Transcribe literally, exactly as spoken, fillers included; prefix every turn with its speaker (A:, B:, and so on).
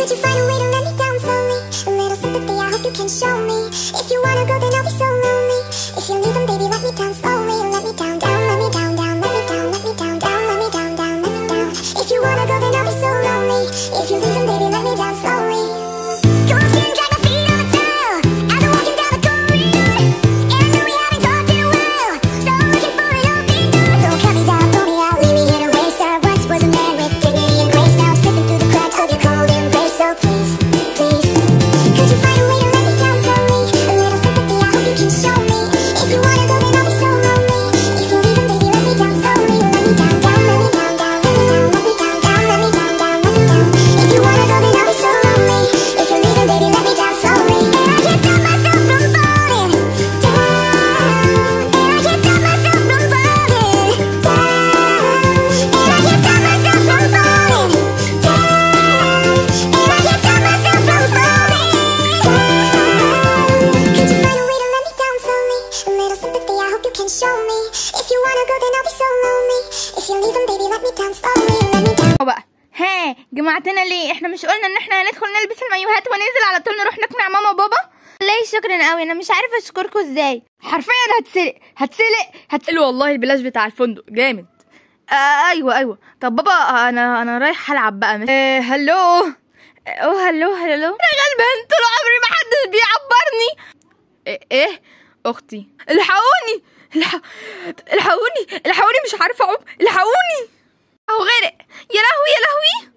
A: Could you find a way to let me down slowly? A little sympathy, I hope you can show me. If you wanna go, then I'll be so lonely. If you leave, then baby, let me down slowly. Let me down, down, let me down, down, let me down, let me down, down, let me down, down, let me down. If you wanna go, then I'll be so lonely. If you leave, then baby, let me down slowly. Come on, skin, drag my feet on the tile as I'm walking down the corridor. And I know we haven't talked in a while, so I'm looking for an open door. Don't cut me down, throw me out, leave me here to waste. I once was a man with dignity and grace. Now I'm slipping through the cracks of your cold embrace. So please, please, could you find a way to let me down slowly? A little sympathy, I hope you can show me. If you wanna go, then I'll be so lonely. If you leave, then baby, let me down slowly. Let me down, down, let me down, down, let me down, let me down, down, let me down, down, let me down. If you wanna go, then I'll be so lonely. If you leave, then baby, let me down slowly. And I can't stop myself from falling down. And I can't stop myself from falling down. And I can't stop myself from falling down. And I can't stop myself from falling down. Could you find a way to let me down slowly? A little sympathy, I hope you can show me. If you wanna go, then I'll be so lonely. If you leave, then baby, let me down slowly. Let me down.
B: بقى ها جمعتنا ليه؟ احنا مش قلنا ان احنا هندخل نلبس المايوهات وننزل على طول نروح نقنع ماما وبابا؟ ليه شكرا قوي، انا مش عارفه اشكركم ازاي. حرفيا هتسلق هتسلق هتسلق والله البلاش بتاع الفندق جامد. آه ايوه ايوه. طب بابا انا انا رايح العب بقى. مش... آه هلو. اوه هلو هلو. انا غلبان طول عمري ما حدش بيعبرني. ايه, إيه؟ اختي الحقوني الح... الحقوني الحقوني مش عارفه اعوم، الحقوني. اهو غرق. يا لهوي يا لهوي.